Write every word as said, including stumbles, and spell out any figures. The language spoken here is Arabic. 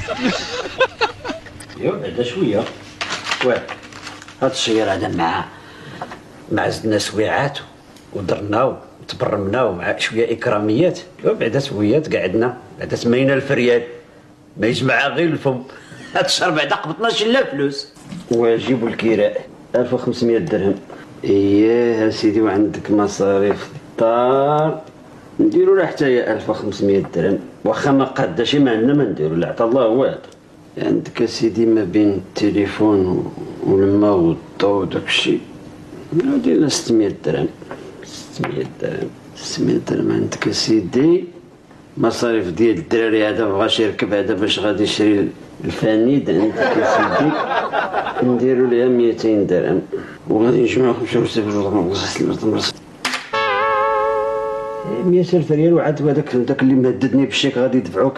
يو بعدا شويه واه هاد الشير هذا مع مع زدنا سويعات ودرنا وتبرمنا ومع شويه اكراميات. يو بعدا سويات قعدنا بعدا سمينا الفريال ما يجمع غير الفم. هاد الشهر بعدا قبضنا شي فلوس. واجب الكراء ألف وخمسمية درهم. اييه سيدي وعندك مصاريف الدار نديرو لها حتى هي ألف وخمسمية درهم واخا ما قاداش ما عندنا ما نديرو لا عطا الله والو. عندك سيدي ما بين التليفون والماء والضو وداكشي ديرنا ستمية درهم. ستمية درهم ستمية درهم عندك سيدي. مصاريف ديال الدراري هذا بغاش يركب هذا باش غادي يشري الفانيد عندك سيدي نديرو ليها ميتين درهم وغادي نجمعو خمسة وستين مية ألف ريال وعاد هذاك داك اللي مهددني بالشيك غادي يدفعوك